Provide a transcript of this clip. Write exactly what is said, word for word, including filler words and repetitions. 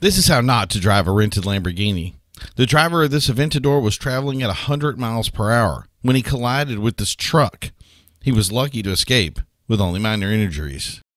This is how not to drive a rented Lamborghini. The driver of this Aventador was traveling at one hundred miles per hour when he collided with this truck. He was lucky to escape with only minor injuries.